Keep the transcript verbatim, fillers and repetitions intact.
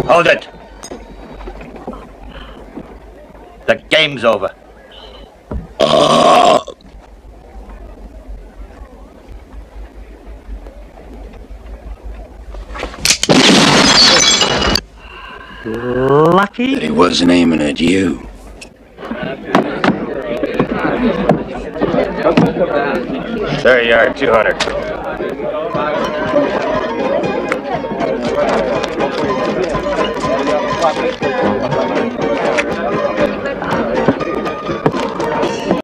Hold it! The game's over. Uh. Lucky? That he wasn't aiming at you. There you are, two hundred.